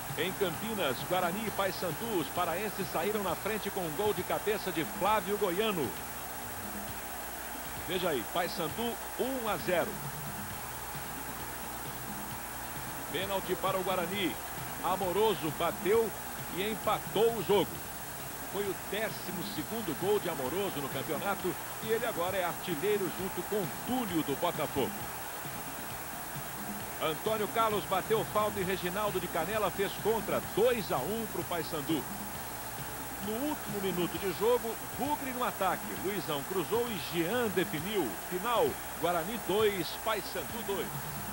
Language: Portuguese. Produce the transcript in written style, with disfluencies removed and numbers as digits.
Em Campinas, Guarani e Paysandu, os paraenses saíram na frente com um gol de cabeça de Flávio Goiano. Veja aí, Paysandu 1-0. Pênalti para o Guarani. Amoroso bateu e empatou o jogo. Foi o 12º gol de Amoroso no campeonato e ele agora é artilheiro junto com Túlio do Botafogo. Antônio Carlos bateu falta e Reginaldo de Canela fez contra, 2-1 para o Paysandu. No último minuto de jogo, Bugre no ataque. Luizão cruzou e Jean definiu. Final, Guarani 2, Paysandu 2.